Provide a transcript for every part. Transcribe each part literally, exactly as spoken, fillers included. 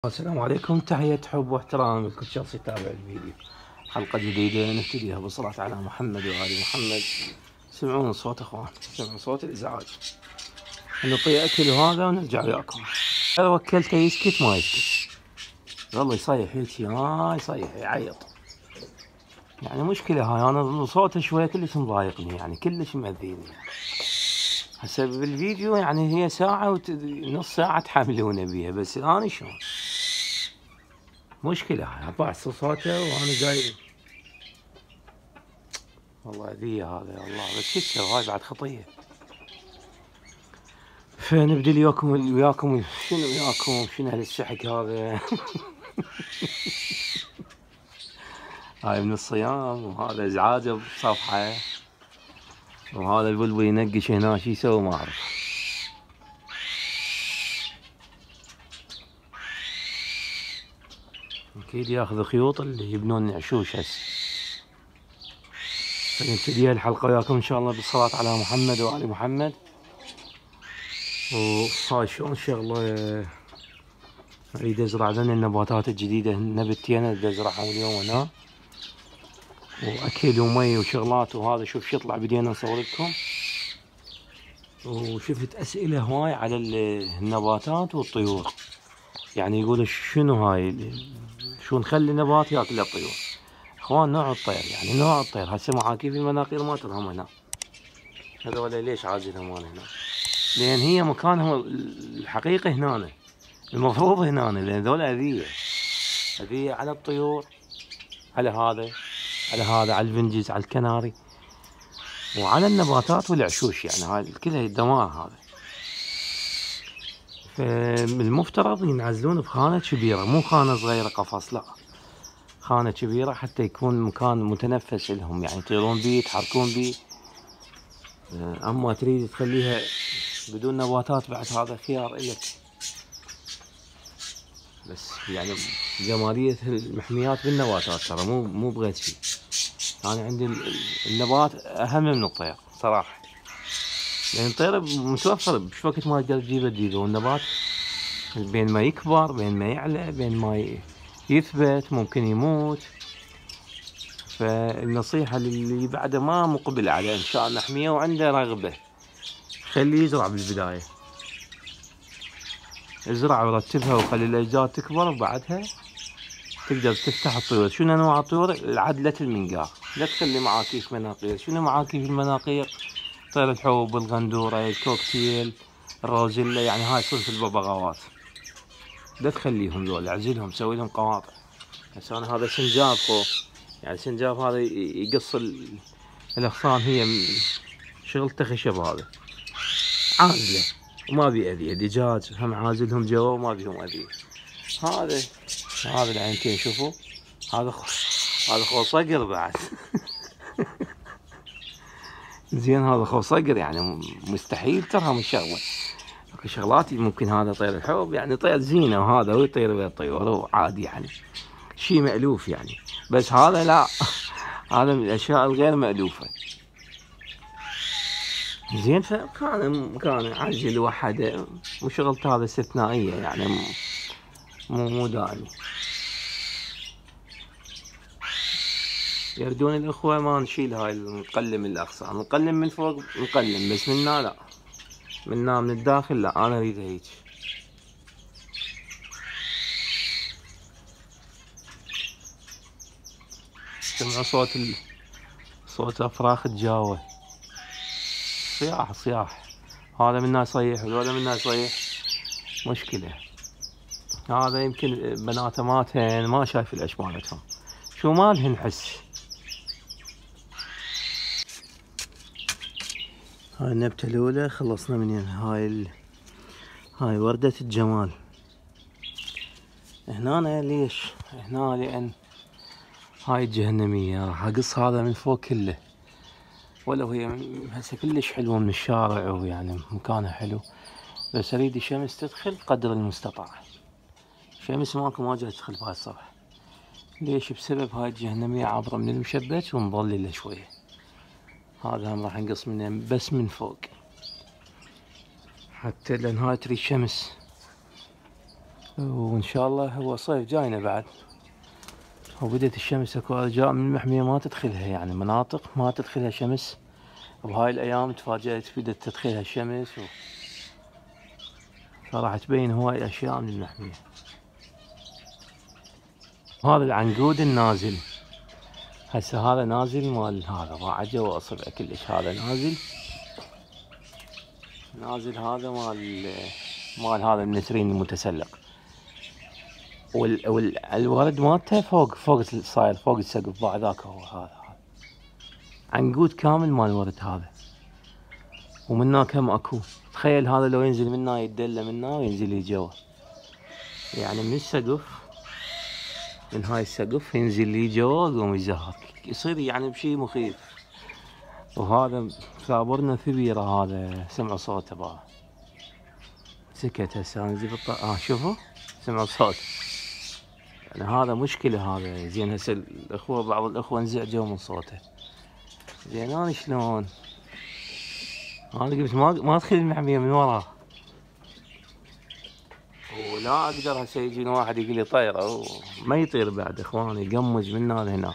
السلام عليكم، تحية حب واحترام لكل شخص يتابع الفيديو. حلقة جديدة نبتديها بالصلاة على محمد وآل محمد. سمعون صوت اخوان، سمعون صوت الازعاج. نعطيه اكل وهذا ونرجع وياكم. اذا وكلته يسكت ما يسكت، والله يصيح هيك، ها يصيح يعيط. يعني مشكلة هاي، انا صوته شوية كلش مضايقني، يعني كلش مأذيني. هسه بالفيديو يعني هي ساعة وت... نص ساعة تحملونه بيها، بس انا شلون؟ مشكلة هاي، اطلع صوته وانا جاي. والله ذي هذا والله، بس شو تسوي، هاي بعد خطية. فنبدي وياكم وياكم شنو وياكم شنو هالسحك هذا. هاي من الصيام، وهذا ازعاجه بصفحة، وهذا البلبل ينقش هنا، شو يسوي ما اعرف. اكيد ياخذ خيوط اللي يبنون عشوش هسه. فنبتدي الحلقة وياكم ان شاء الله بالصلاة على محمد وآل محمد. وهاي شلون شغلة، اريد ازرع ذن النباتات الجديدة، نبتين اريد ازرعهم اليوم هنا، واكل ومي وشغلات وهذا. شوف شو يطلع، بدينا نصور لكم. وشفت اسئله هواي على النباتات والطيور، يعني يقولوا شنو هاي، شو نخلي نبات ياكل الطيور. اخوان نوع الطير، يعني نوع الطير هسه محاكي في المناقير ما ترهم هنا. هذول ليش عازلهم انا هنا؟ لان هي مكانهم الحقيقي هنا، المفروض هنا، لان ذولا اذيه اذيه على الطيور، على هذا على هذا على الفنجز، على الكناري، وعلى النباتات والعشوش. يعني هاي كلها دمار هذا. فالمفترض ينعزلون بخانة كبيرة، مو خانة صغيرة قفص، لا خانة كبيرة، حتى يكون مكان متنفس لهم، يعني يطيرون بيه يتحركون بيه. اما تريد تخليها بدون نباتات بعد، هذا خيار الك. بس يعني جمالية المحميات بالنباتات، ترى مو مو بغير شيء. انا عندي النبات اهم من الطير صراحة، لان الطير متوفر بش وقت ما تقدر تجيبه تجيبه، والنبات بين ما يكبر، بين ما يعلى، بين ما يثبت ممكن يموت. فالنصيحة للي بعده ما مقبل على انشاء محمية وعنده رغبة، خليه يزرع بالبداية، ازرع ورتبها وخلي الاجداد تكبر، وبعدها تقدر تفتح الطيور. شنو انواع الطيور؟ العدلة المنقار، لا تخلي معاكيف مناقير. شنو معاكيف المناقير؟ طير الحوب، الغندورة، الكوكتيل، الروزيلا، يعني هاي صنف الببغاوات. لا تخليهم ذول، اعزلهم، سوي لهم قواطع. هسه انا هذا سنجاب فوق، يعني سنجاب هذا يقص الاغصان، هي شغلته خشب، هذا عازله وما بي اذيه. دجاج هم عازلهم جوا وما بيهم اذيه. هذا هذا العينتين شوفوا، هذا خ... هذا خو صقر بعد. زين هذا خو صقر، يعني مستحيل ترهم الشغله. اكو شغلات ممكن، هذا طير الحوب يعني طير زينه، وهذا هو يطير ويا الطيور وعادي، يعني شيء مألوف يعني. بس هذا لا، هذا من الاشياء الغير مألوفه. زين فكان كان عاجل وحده، وشغلته هذا استثنائيه، يعني مو مو دائمي. يردون الاخوه ما نشيل هاي، نقلم الاغصان، نقلم من فوق نقلم، بس منا لا، منا من الداخل لا، انا اريد هيك. سمعوا صوت ال... صوت افراخ تجاوه، صياح صياح. هذا منا يصيح وهذا منا يصيح، مشكلة. هذا يمكن بناته ماتهن، ما شايف الايش مالتهم، شو مالهن حس. هاي النبتة الأولى خلصنا منها، هاي ال... هاي وردة الجمال. هنا ليش؟ هنا لأن هاي الجهنمية راح أقص هذا من فوق كله، ولو هي هسه كلش حلوة من الشارع، ويعني مكانها حلو، بس أريد الشمس تدخل قدر المستطاع. شمس ماكو، ما جاي تدخل بهاي الصبح. ليش؟ بسبب هاي الجهنمية عابرة من المشبك ومظللة شوية. هذا هم راح نقص منه بس من فوق، حتى لان هاي تريد شمس. وان شاء الله هو صيف جاينا بعد، وبدت الشمس اكو اجزاء من المحمية ما تدخلها، يعني مناطق ما تدخلها شمس. بهاي الايام تفاجأت بدت تدخلها الشمس و... فراح تبين هواي اشياء من المحمية. هذا العنقود النازل هسه، هذا نازل مال هذا ما عجبه اصبع كلش، هذا نازل نازل هذا مال مال هذا النسرين المتسلق، وال والورد مالته فوق فوق صاير فوق السقف بعد ذاك. هو هذا هذا عنقود كامل مال الورد هذا، ومنا كم اكو. تخيل هذا لو ينزل منا يتدلى منا وينزل لي جوا، يعني من السقف من هاي السقف ينزل لي جوا ويقوم يزهر، يصير يعني بشي مخيف. وهذا ثابرنا في بيره، هذا سمعوا صوته بقى سكت هسه انزل بالط... اه شوفوا سمعوا صوت، يعني هذا مشكلة هذا. زين هسه الاخوة بعض الاخوة انزعجوا من صوته. زين انا شلون؟ انا قلت ما ما ادخل المحمية من وراه، ولا اقدر هسه يجيني واحد يقول لي طيره، ما يطير بعد اخواني، يقمز من هنا لهناك.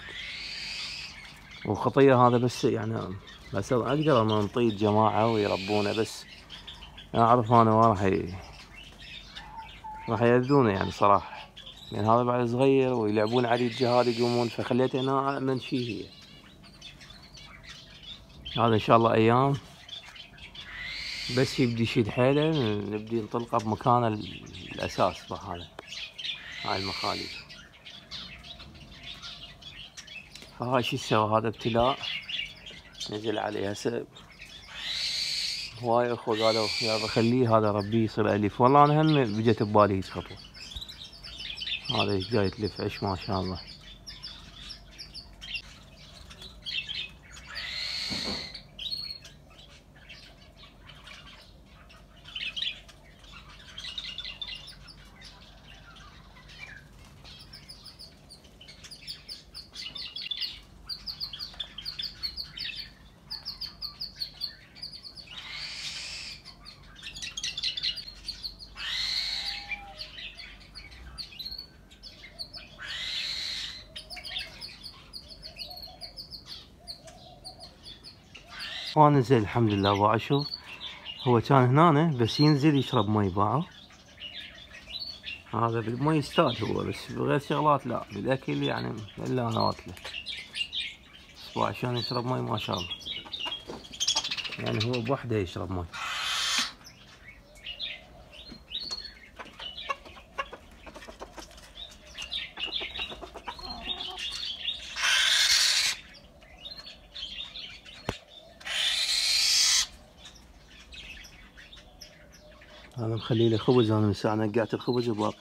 وخطية هذا بس يعني بس اقدر انا نطيد جماعة ويربونه، بس اعرف انا ما راح ي... راح يأذونه يعني صراحة، يعني هذا بعد صغير ويلعبون عليه الجهاد يقومون، فخليته هنا امن شي هي. هذا ان شاء الله ايام بس يبدي يشد حيله نبدي نطلقه بمكانه الاساس بهذا هاي المخالب. فهاي شو سوى، هذا ابتلاء نزل عليه. هسه هواي اخوة قالوا يا بخليه هذا ربي يصير اليف، والله انا هم بجت ببالي هيك خطوة. هذا جاي تلف عش ما شاء الله. ما نزل الحمد لله باعوا. شوف هو كان هنا بس ينزل يشرب مي باعوا. هذا بالمي يستاهل هو، بس بغير شغلات لا، بالاكل يعني الا انا واكله. بس عشان يشرب مي ما شاء الله، يعني هو بوحده يشرب مي. هذا مخلي لي خبز، انا من ساعه نقعت الخبز وباقي.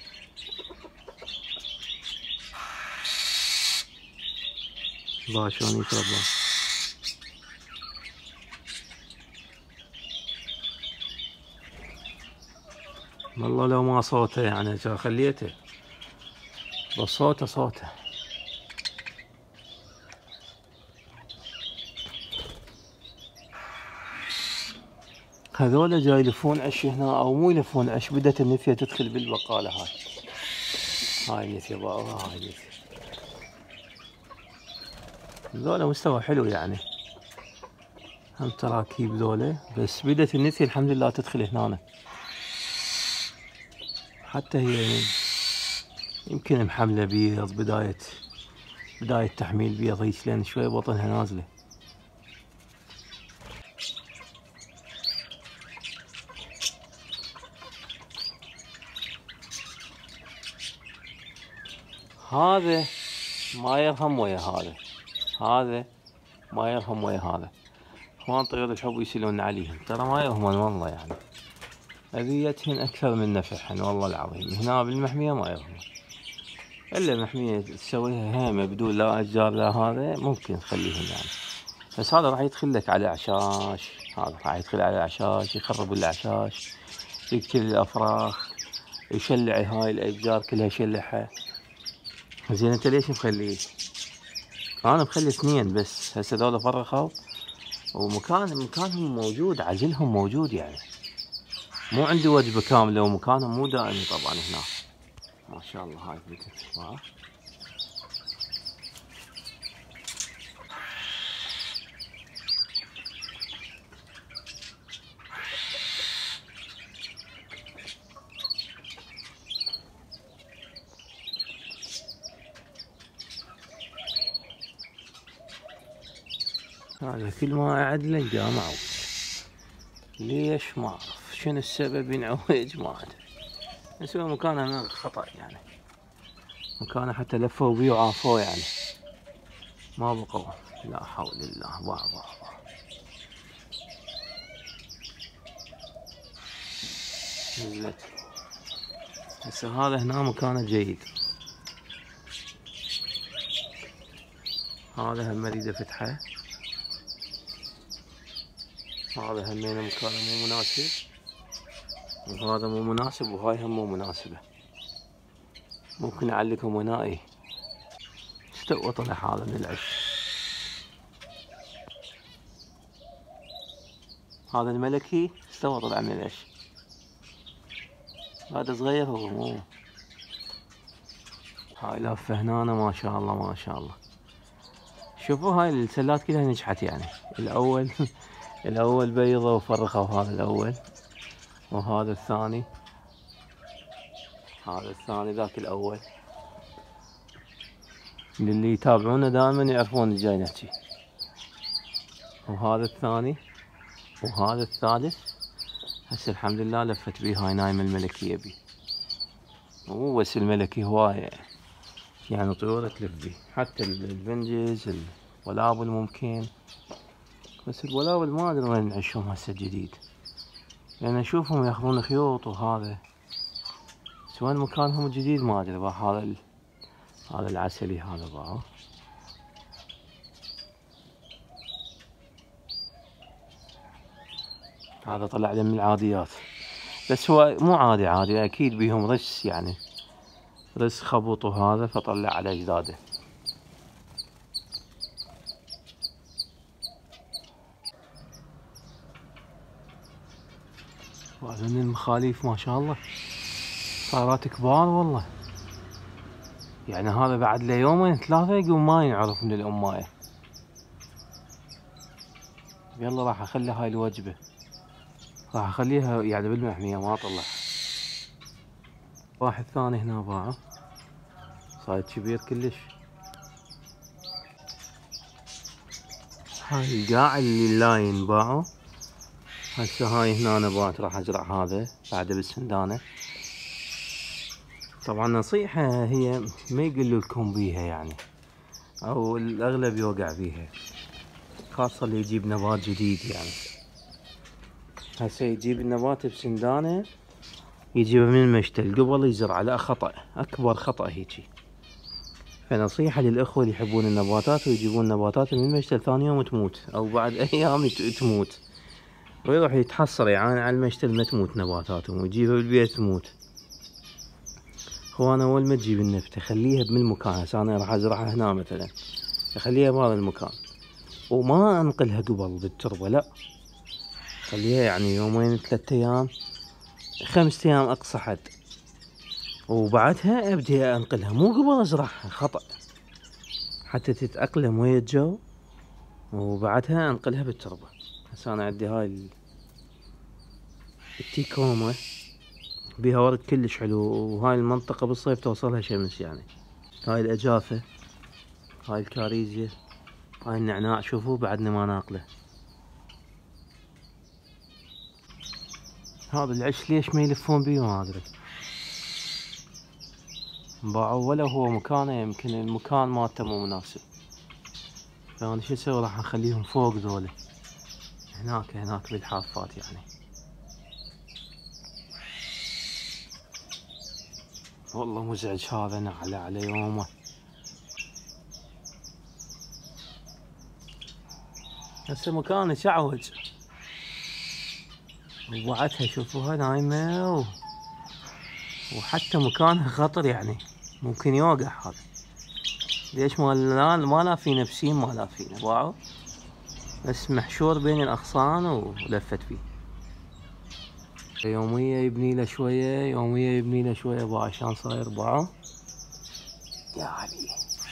باع شلون يشرب باع. والله لو ما صوته يعني خليته، بس صوته صوته. هذول جاي يلفون عش هنا، او مو يلفون عش، بدت النفيه تدخل بالبقاله. هاي هاي النفيه بقى، هاي النفيه. ذولا مستوى حلو يعني، هم تراكيب ذولا، بس بدت النفيه الحمد لله تدخل هنا. حتى هي يمكن محمله بيض، بدايه بدايه تحميل بيض هيك، لان شوي بطنها نازله. هذا ما يرهم ويا هذا، هذا ما يرهم ويا هذا. اخوان طيور الحب يسيلون عليهم، ترى ما يرهمون والله، يعني اذيتهن اكثر من نفعهن والله العظيم. هنا بالمحمية ما يرهمون، الا محمية تسويها هامة بدون لا اشجار لا هذا ممكن تخليهم يعني. بس هذا راح يدخل لك على عشاش، هذا راح يدخل على عشاش، يخرب العشاش، يقتل الافراخ، يشلع هاي الاشجار كلها يشلعها. زين انت ليش مخليه؟ انا مخلي اثنين بس، هسه ذولا فرخوا، ومكان مكانهم موجود، عزلهم موجود يعني. مو عندي وجبة كاملة ومكانها مو دائمي طبعا هنا. ما شاء الله هاي البنت. هذا كل ما أعدله يلقاه معوج. ليش ما أعرف شنو السبب ينعوج ما أدري. بس هو مكانه خطأ يعني. مكانه حتى لفوا بيه وعافوه يعني. ما بقوا. لا حول الله. با با با. نزلت. هسه هذا هنا مكانه جيد. هذا هم اريد افتحه. هذا همينه مكانه مو مناسب، وهذا مو مناسب، وهاي هم مو مناسبة. ممكن اعلقهم ونائي. استوى طلع هذا من العش. هذا الملكي استوى طلع من العش. هذا صغير هو مو. هاي لافة هنا ما شاء الله ما شاء الله. شوفوا هاي السلات كلها نجحت يعني. الاول الاول بيضة وفرخوا هذا الاول، وهذا الثاني، هذا الثاني ذاك الاول. للي يتابعونا دائما يعرفون اللي جاي نحكي. وهذا الثاني، وهذا الثالث. هسه الحمد لله لفت بيه هاي نايمة الملكية بي. مو بس الملكي هواية يعني طيور تلف بيه، حتى البنجز الولابل ممكن. بس الولابل ما ادري وين نعيشهم هسه جديد، لان اشوفهم ياخذون خيوط وهذا، بس وين مكانهم الجديد ما ادري. هذا ال... هذا العسلي هذا باعه. هذا طلع لي من العاديات، بس هو مو عادي عادي، اكيد بيهم رس يعني، رس خبط وهذا، فطلع على اجداده. وهذول المخاليف ما شاء الله صارات كبار والله. يعني هذا بعد له يومين ثلاثة يقوم ما ينعرف من الأماية. يلا راح اخلي هاي الوجبة، راح اخليها يعني بالمحمية ما اطلع. واحد ثاني هنا باعه صايد كبير كلش. هاي القاع اللي اللاين باعه. هسه هاي هنا نبات راح ازرع هذا بعده بالسندانة. طبعا نصيحة هي ما يقولوا لكم بيها يعني، او الاغلب يوقع بيها، خاصة اللي يجيب نبات جديد يعني. هسه يجيب النبات بسندانة، يجيبه من المشتل قبل يزرعه. لا خطأ، اكبر خطأ هيجي. فنصيحة للاخوة اللي يحبون النباتات ويجيبون نباتات من المشتل ثاني يوم تموت، او بعد ايام تموت، ويروح يتحصر يعاني على المشتل ما تموت نباتاتهم، ويجيبها بالبيت تموت. اخوانا اول ما تجيب النبتة خليها بمكان. هسه انا راح ازرعها هنا مثلا، اخليها بهذا المكان، وما انقلها قبل بالتربة، لا خليها يعني يومين ثلاثة ايام خمسة ايام اقصى حد، وبعدها ابدي انقلها، مو قبل ازرعها، خطأ. حتى تتأقلم ويا الجو، وبعدها انقلها بالتربة. هسه انا عندي هاي التيكوما بيها ورد كلش حلو، وهاي المنطقة بالصيف توصلها شمس يعني. هاي الاجافة، هاي الكاريزيا، هاي النعناع، شوفوا بعدنا ما ناقله. هذا العش ليش ما يلفون بيه ما ادري. باعوا ولا هو مكانه، يمكن المكان مالته مو مناسب. فانا شو اسوي؟ راح اخليهم فوق ذولا، هناك هناك بالحافات يعني. والله مزعج هذا، نعلى على يومه. هسه مكانه شعوج، وبعدها شوفوها نايمة و... وحتى مكانها خطر يعني، ممكن يوقع هذا. ليش ما لا ما لافينه بسيم، ما لافينه باعوا، بس محشور بين الاغصان ولفت فيه. يومية يبني له شوية، يومية يبني له شوية باع شلون صاير باعه يا علي.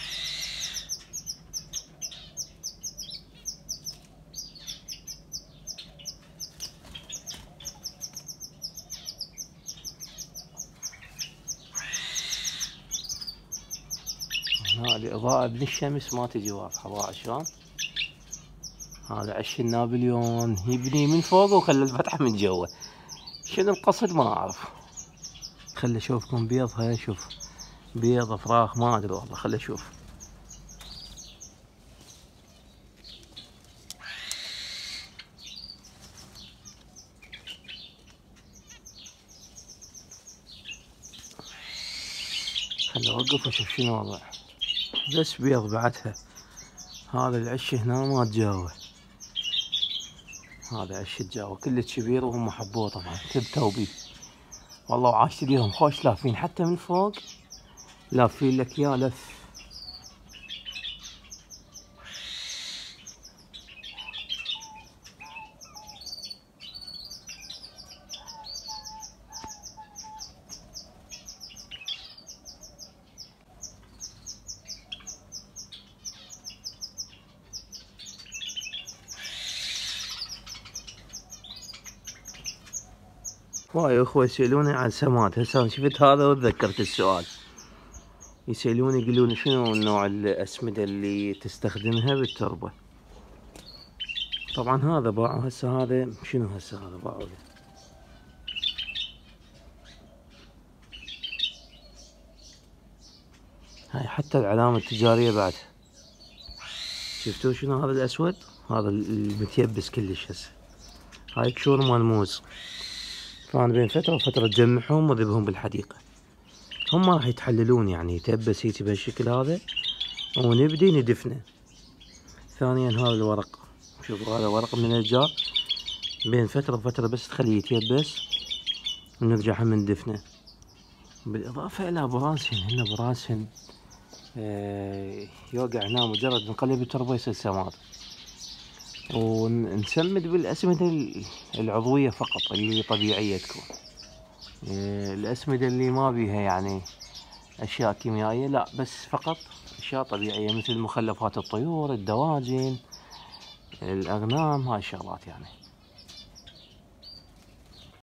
هنا الإضاءة من الشمس ما تجي واضحة باع شلون. هذا عش النابليون يبني من فوق وخلى الفتحة من جوا، شنو القصد ما أعرف. خلي أشوفكم بيض. هاي شوف بيض فراخ ما أدري والله، خلي أشوف. خلي أوقف وأشوف شنو وضع. بس بيض بعدها. هذا العش هنا ما تجاوى، هذا عش تجاوى كلش كبير وهم حبوه طبعا تبتوا بيه والله. وعاشت ليهم خوش لافين حتى من فوق، لافين لك يا لف. واي اخوة يسألوني عن سماد. هسه شفت هذا وتذكرت السؤال. يسألوني يقولون شنو نوع الأسمدة اللي تستخدمها بالتربة. طبعا هذا باعوا هسه. هذا شنو هسه هذا باعوا له. هاي حتى العلامة التجارية بعد. شفتوا شنو هذا الأسود؟ هذا المتيبس كلش هسه. هاي كشور مال موز. فأنا بين فترة وفترة تجمعهم وذبهم بالحديقة. هم راح يتحللون يعني يتبس هيك بهالشكل هذا ونبدي ندفنه. ثانيا هذا الورق، شوفوا هذا ورق من الأشجار بين فترة وفترة بس تخليه يتيبس ونرجع هم ندفنه. بالإضافة إلى براسن. هنا براسن آه يوقع هنا مجرد نقلب التربة يصير سماد. ونسمد بالأسمدة العضوية فقط اللي طبيعية تكون. آه الأسمدة اللي ما بيها يعني أشياء كيميائية لا، بس فقط أشياء طبيعية مثل مخلفات الطيور، الدواجن، الأغنام، هاي الشغلات يعني.